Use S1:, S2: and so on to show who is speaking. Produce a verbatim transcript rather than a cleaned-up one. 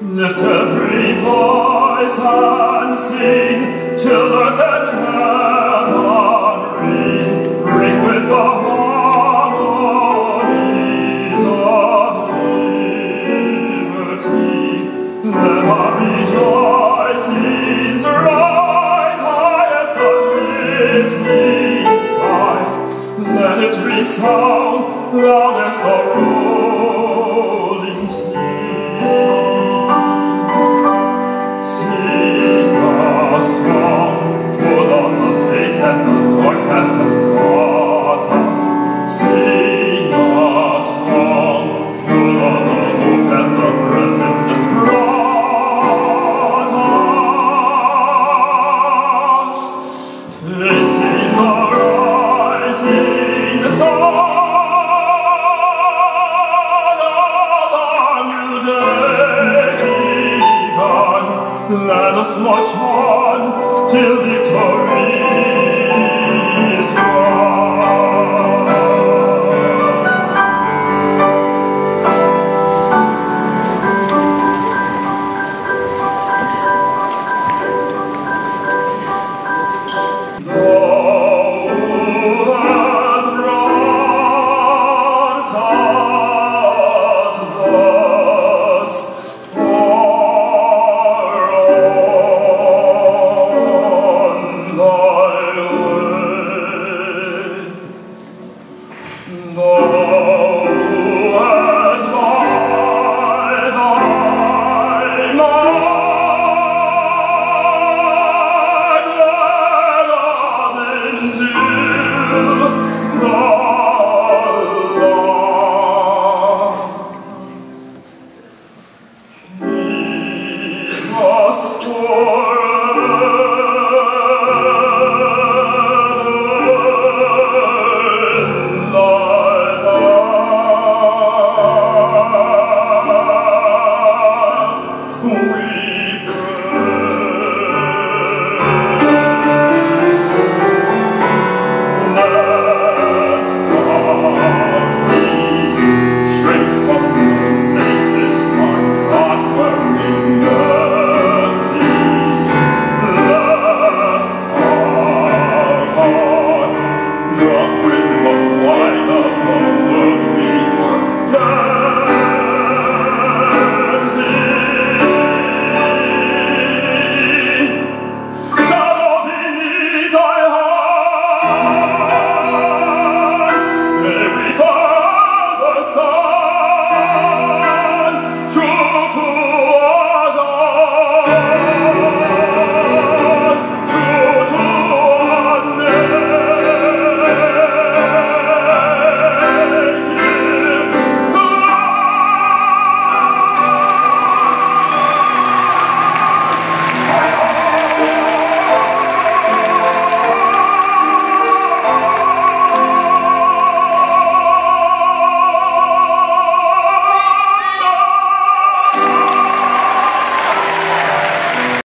S1: Lift every voice and sing till earth and heaven ring, ring with the harmonies of liberty. Let our rejoicings rise highest the listening skies. Let it resound loud as the rolling sea. Song full of the faith that the darkness has taught us. Sing a song full of the hope that the present has brought us. Facing the rising sun of a new day begun, let us march on till victory is won. Thou hast brought us thus far on thy way. Thou hast by thy might led us into the light. Keep us for